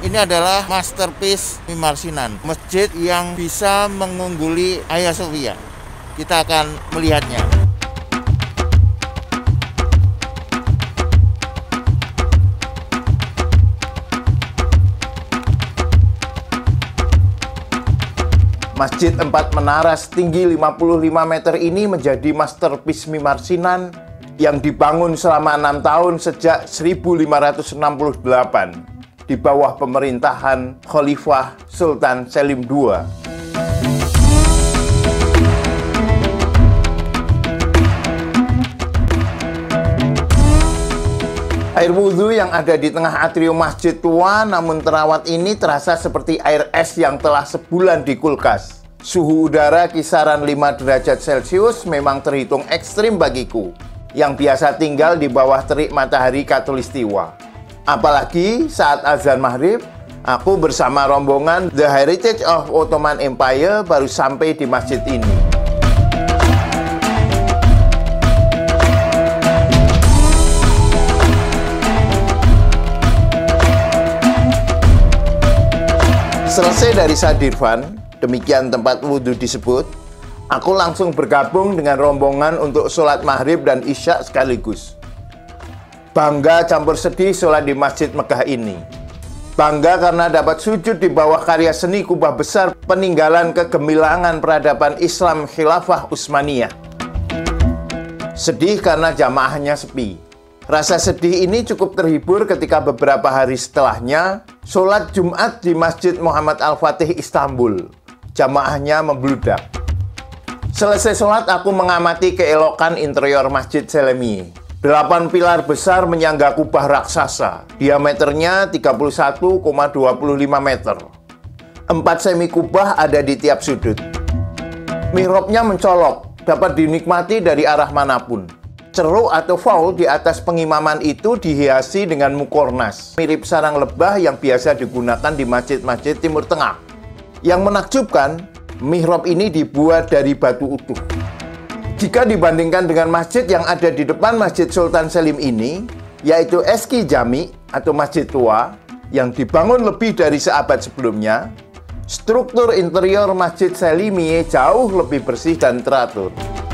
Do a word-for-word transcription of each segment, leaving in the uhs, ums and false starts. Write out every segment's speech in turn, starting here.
Ini adalah masterpiece Mimar Sinan, masjid yang bisa mengungguli Hagia Sophia. Kita akan melihatnya. Masjid Empat Menara setinggi lima puluh lima meter ini menjadi masterpiece Mimar Sinan yang dibangun selama enam tahun sejak seribu lima ratus enam puluh delapan di bawah pemerintahan Khalifah Sultan Selim kedua. Air wudhu yang ada di tengah atrium masjid tua namun terawat ini terasa seperti air es yang telah sebulan di kulkas. Suhu udara kisaran lima derajat Celcius memang terhitung ekstrim bagiku, yang biasa tinggal di bawah terik matahari khatulistiwa. Apalagi saat azan maghrib, aku bersama rombongan The Heritage of Ottoman Empire baru sampai di masjid ini. Selesai dari Sadirvan, demikian tempat wudhu disebut, aku langsung bergabung dengan rombongan untuk sholat maghrib dan isya sekaligus. Bangga campur sedih sholat di Masjid Megah ini. Bangga karena dapat sujud di bawah karya seni kubah besar peninggalan kegemilangan peradaban Islam Khilafah Utsmaniyah. Sedih karena jamaahnya sepi. Rasa sedih ini cukup terhibur ketika beberapa hari setelahnya sholat Jumat di Masjid Muhammad Al-Fatih Istanbul. Jamaahnya membludak. Selesai sholat, aku mengamati keelokan interior Masjid Selimiye. Delapan pilar besar menyangga kubah raksasa, diameternya tiga puluh satu koma dua lima meter. Empat semi kubah ada di tiap sudut. Mihrabnya mencolok, dapat dinikmati dari arah manapun. Ceruk atau faul di atas pengimaman itu dihiasi dengan mukornas, mirip sarang lebah yang biasa digunakan di masjid-masjid Timur Tengah. Yang menakjubkan, mihrab ini dibuat dari batu utuh. Jika dibandingkan dengan masjid yang ada di depan Masjid Sultan Selim ini, yaitu Eski Jami atau masjid tua, yang dibangun lebih dari seabad sebelumnya, struktur interior Masjid Selimiye jauh lebih bersih dan teratur.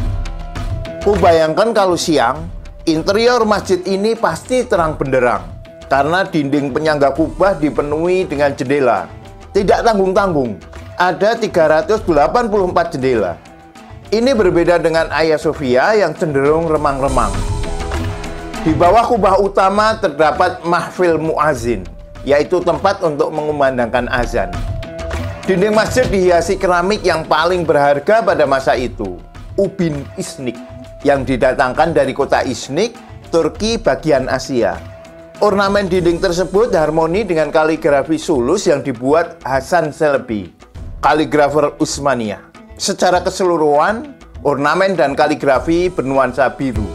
Kubayangkan kalau siang, interior masjid ini pasti terang benderang karena dinding penyangga kubah dipenuhi dengan jendela. Tidak tanggung-tanggung, ada tiga ratus delapan puluh empat jendela. Ini berbeda dengan Hagia Sophia yang cenderung remang-remang. Di bawah kubah utama terdapat mahfil muazin, yaitu tempat untuk mengumandangkan azan. Dinding masjid dihiasi keramik yang paling berharga pada masa itu, ubin isnik, yang didatangkan dari kota Iznik, Turki bagian Asia. Ornamen dinding tersebut harmoni dengan kaligrafi sulus yang dibuat Hasan Celebi, kaligrafer Utsmaniyah. Secara keseluruhan, ornamen dan kaligrafi bernuansa biru.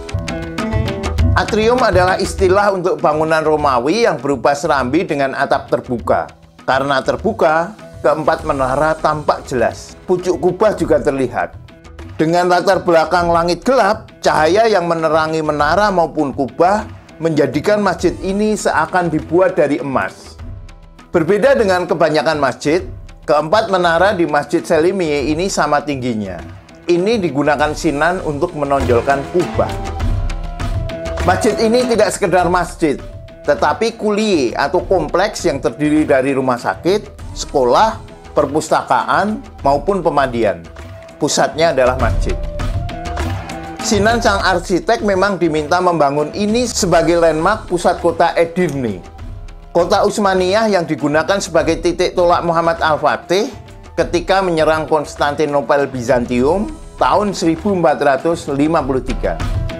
Atrium adalah istilah untuk bangunan Romawi yang berupa serambi dengan atap terbuka. Karena terbuka, keempat menara tampak jelas. Pucuk kubah juga terlihat. Dengan latar belakang langit gelap, cahaya yang menerangi menara maupun kubah menjadikan masjid ini seakan dibuat dari emas. Berbeda dengan kebanyakan masjid, keempat menara di Masjid Selimiye ini sama tingginya. Ini digunakan Sinan untuk menonjolkan kubah. Masjid ini tidak sekedar masjid, tetapi kuliye atau kompleks yang terdiri dari rumah sakit, sekolah, perpustakaan, maupun pemandian. Pusatnya adalah masjid. Sinan sang arsitek memang diminta membangun ini sebagai landmark pusat kota Edirne. Kota Utsmaniyah yang digunakan sebagai titik tolak Muhammad Al-Fatih ketika menyerang Konstantinopel Bizantium tahun seribu empat ratus lima puluh tiga.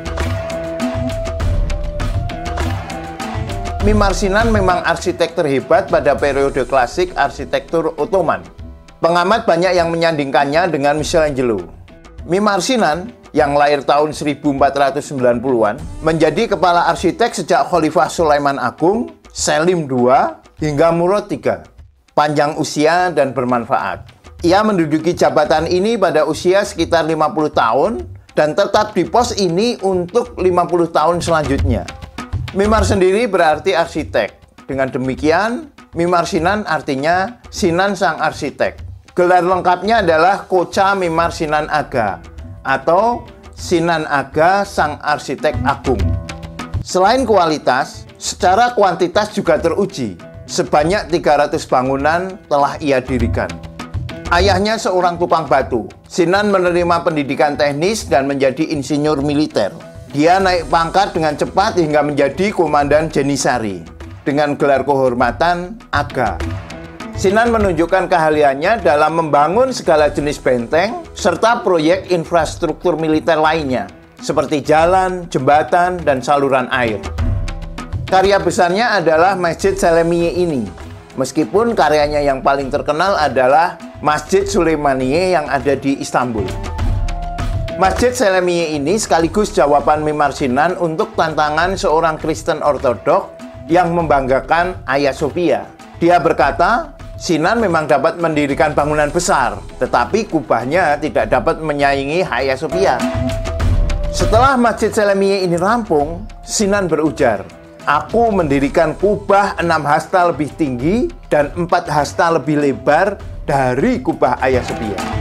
Mimar Sinan memang arsitek terhebat pada periode klasik arsitektur Ottoman. Pengamat banyak yang menyandingkannya dengan Michelangelo. Mimar Sinan, yang lahir tahun seribu empat ratus sembilan puluhan, menjadi kepala arsitek sejak Khalifah Sulaiman Agung, Selim kedua, hingga Murad tiga. Panjang usia dan bermanfaat. Ia menduduki jabatan ini pada usia sekitar lima puluh tahun dan tetap di pos ini untuk lima puluh tahun selanjutnya. Mimar sendiri berarti arsitek. Dengan demikian, Mimar Sinan artinya Sinan Sang Arsitek. Gelar lengkapnya adalah Koca Mimar Sinan Aga atau Sinan Aga Sang Arsitek Agung. Selain kualitas, secara kuantitas juga teruji. Sebanyak tiga ratus bangunan telah ia dirikan. Ayahnya seorang tukang batu. Sinan menerima pendidikan teknis dan menjadi insinyur militer. Dia naik pangkat dengan cepat hingga menjadi komandan Jenisari dengan gelar kehormatan Aga. Sinan menunjukkan keahliannya dalam membangun segala jenis benteng serta proyek infrastruktur militer lainnya seperti jalan, jembatan, dan saluran air. Karya besarnya adalah Masjid Selemiye ini. Meskipun karyanya yang paling terkenal adalah Masjid Süleymaniye yang ada di Istanbul. Masjid Selemiye ini sekaligus jawaban Mimar Sinan untuk tantangan seorang Kristen Ortodok yang membanggakan Hagia Sophia. Dia berkata, Sinan memang dapat mendirikan bangunan besar, tetapi kubahnya tidak dapat menyaingi Hagia Sophia. Setelah Masjid Selemiye ini rampung, Sinan berujar, "Aku mendirikan kubah enam hasta lebih tinggi dan empat hasta lebih lebar dari kubah Hagia Sophia."